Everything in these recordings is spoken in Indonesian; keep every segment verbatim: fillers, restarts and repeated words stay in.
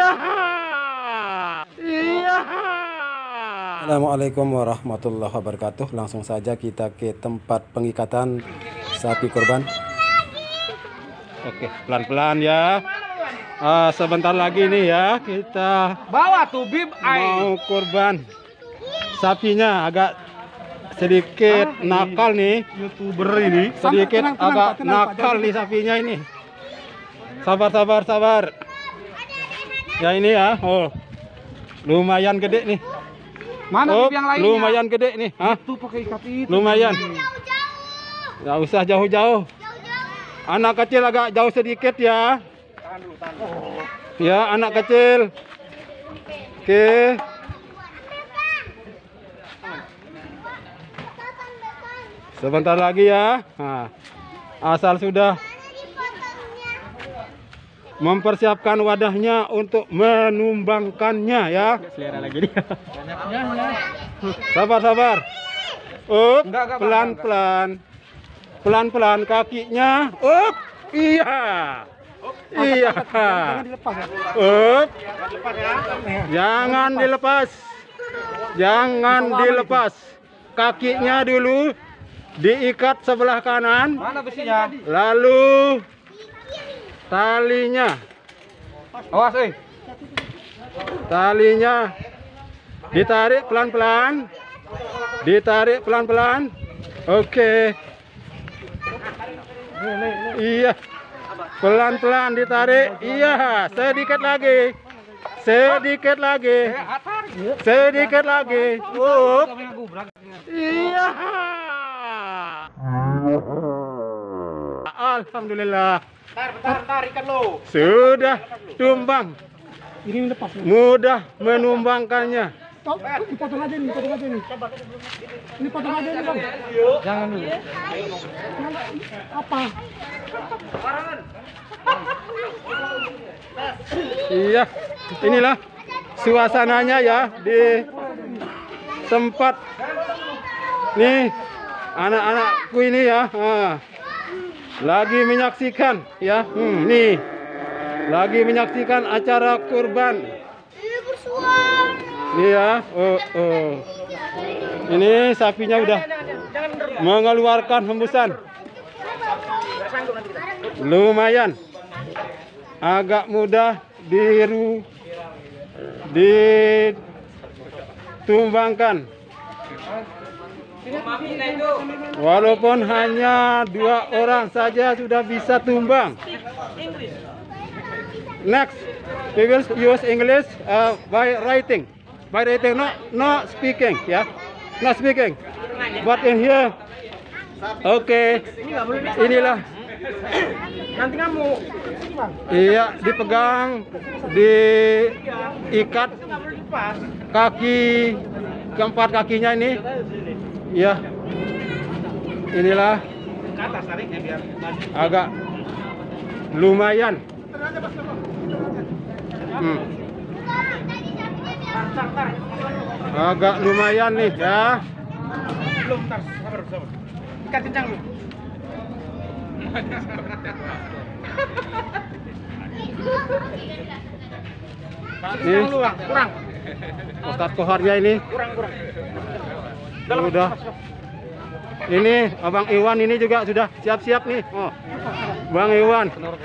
Iya. Iya. Assalamualaikum warahmatullahi wabarakatuh. Langsung saja kita ke tempat pengikatan sapi kurban. Oke, pelan-pelan ya. Ah, sebentar lagi nih ya kita bawa tuh bib mau kurban. Sapinya agak sedikit ah, nakal nih. YouTuber ini. Sedikit tenang, tenang, agak tenang, nakal nih sapinya ini. Sabar, sabar, sabar. Ya ini ya. Oh, lumayan gede nih. Mana oh, yang lainnya? Lumayan gede nih. Hah? Itu pakai ikat itu. Lumayan. Nggak usah jauh-jauh. Anak kecil agak jauh sedikit ya. Ya, anak kecil. Oke. Sebentar lagi ya. Nah, asal sudah mempersiapkan wadahnya untuk menumbangkannya ya. Selera lagi dia. Sabar, sabar. Up, pelan-pelan. Pelan-pelan kakinya. Up. Iya. Iya. Up. Jangan dilepas. Jangan dilepas. Kakinya dulu diikat sebelah kanan. Mana besinya? Lalu talinya. Awas, eh. Talinya ditarik pelan-pelan. Ditarik pelan-pelan. Oke. Iya. Pelan-pelan ditarik. Iya, sedikit lagi. Sedikit lagi. Sedikit lagi. Up. Iya. Alhamdulillah. Bentar, bentar, bentar, ikan lo. Sudah tumbang. Ini lepas. Mudah menumbangkannya. Dipotong aja nih, potong aja nih. Ini potong aja nih, Bang. Jangan dulu. Apa? Iya, inilah suasananya ya di tempat nih anak-anakku ini ya. Ah, lagi menyaksikan ya. Hmm, nih lagi menyaksikan acara kurban. Nih ya. Oh, oh. Ini sapinya udah mengeluarkan hembusan. Lumayan. Agak mudah diru ditumbangkan. Walaupun hanya dua orang saja sudah bisa tumbang. Next, we will use English uh, by writing. By writing, not not speaking, ya, yeah? Not speaking. But in here, oke, okay. Inilah. Nanti kamu. Iya, dipegang, diikat kaki keempat kakinya ini. Ya, inilah agak lumayan. Hmm. Agak lumayan nih ya. Belum, bentar, sabar, sabar. Ikat kencang lu. Ini kurang. Ustadz Koharnya ini. Kurang, kurang. Udah. Ini Abang Iwan ini juga sudah siap-siap nih. Oh, Bang Iwan.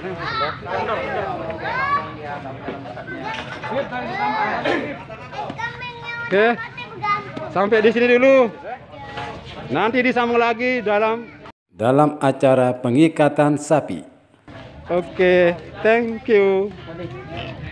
Oke, sampai di sini dulu. Nanti disambung lagi dalam dalam acara pengikatan sapi. Oke, thank you.